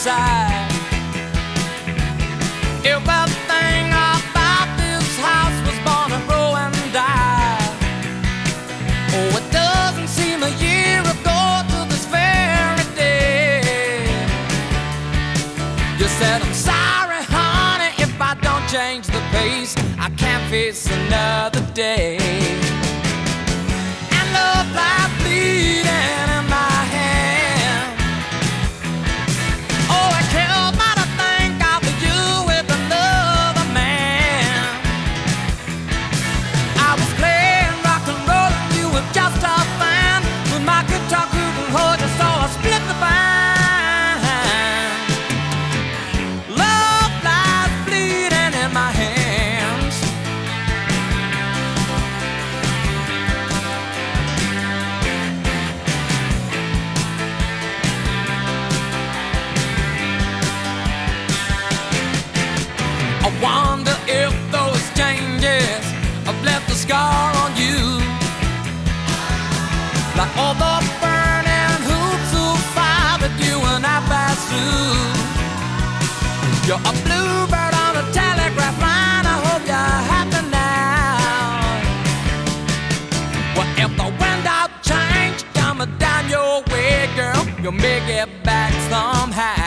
inside. Everything about this house was born to grow and die. Oh, it doesn't seem a year ago to this very day. You said, I'm sorry, honey, if I don't change the pace, I can't face another day. And love lies bleeding in my hand. Oh, it kills me to think of you with another man. I was playing rock and roll and you were just a fan. When my guitar couldn't hold you, so I split the band. Love lies bleeding in my hands. I wonder if those changes have left a scar on you, like all the burning hoops of fire that you and I passed through. You're a bluebird on a telegraph line, I hope you're happy now. Well, if the wind out change coming down your way, girl, you'll make it back somehow.